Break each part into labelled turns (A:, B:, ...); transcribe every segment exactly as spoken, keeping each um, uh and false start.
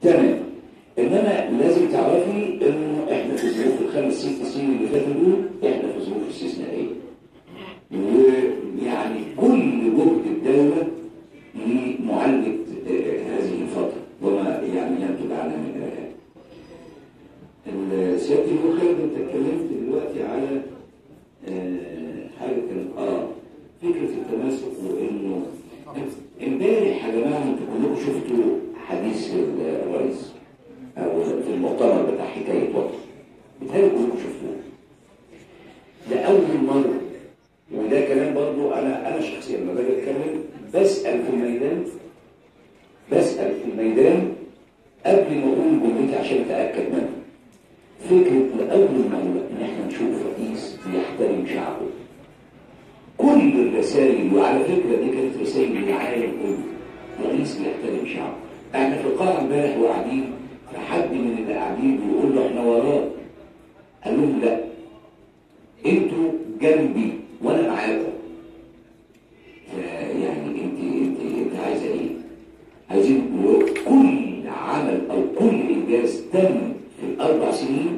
A: تمام. انما لازم تعرفي انه احنا في ظروف الخمس ست سنين اللي فاتوا دول احنا في ظروف استثنائيه. ويعني كل جهد الدوله لمعالجه هذه الفتره وما يعني ينتج عنها من ارهاب. سيادتي الدكتور خالد انت اتكلمت دلوقتي على آه حاجه كانت اه فكره التماسك، وانه امبارح يا جماعه انتوا كلكم شفتوا حديث الرئيس او في المؤتمر بتاع حكايه وطن، بيتهيألي كلكم شفتوه. لأول مرة، وده كلام برضو انا انا شخصيا لما باجي اتكلم بسأل في الميدان بسأل في الميدان قبل ما اقول جملتي عشان اتاكد منها. فكره لاول مره ان احنا نشوف رئيس بيحترم شعبه. كل الرسائل، وعلى فكره دي كانت رسائل للعالم كله، رئيس بيحترم شعبه. احنا في القاعه امبارح وقاعدين، فحد من اللي قاعدين بيقول له احنا وراه، قال لهم لا انتوا جنبي وانا معاكم. يعني انت انت انت عايزه ايه؟ عايزين كل عمل او كل انجاز تم في الاربع سنين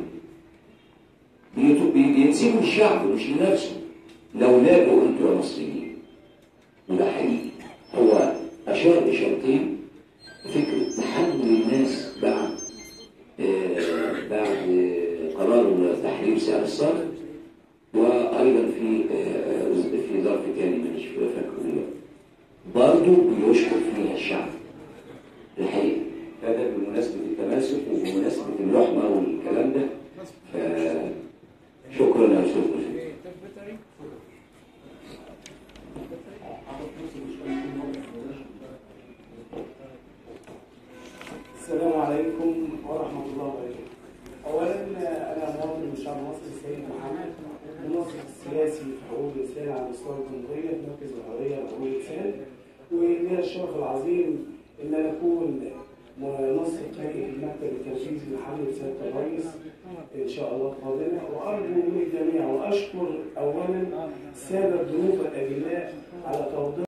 A: بينسبوا للشعب مش لنفسه. لولاكوا انتوا يا مصريين. وده حقيقي. هو اشار اشارتين، فكره تحمل الناس بعد آه بعد قرار تحرير سعر الصرف، وايضا في آه في ظرف تاني مش فاكره دلوقتي برضه بيشكر فيها الشعب. الحقيقه هذا بمناسبه التماسك وبمناسبه اللحمه والكلام ده. شكرا يا استاذ.
B: السلام عليكم ورحمه الله وبركاته. اولا انا مواطن من شعب مصر السيد محمد، منسق السياسي في حقوق الانسان على مستوى الجمهوريه في مركز الحريه لحقوق الانسان، ولي الشرف العظيم ان انا اكون منسق هيئه المكتب التنفيذي لحمله سياده الرئيس ان شاء الله قادمه. وارجو من الجميع واشكر اولا الساده الضيوف الاجلاء على توضيح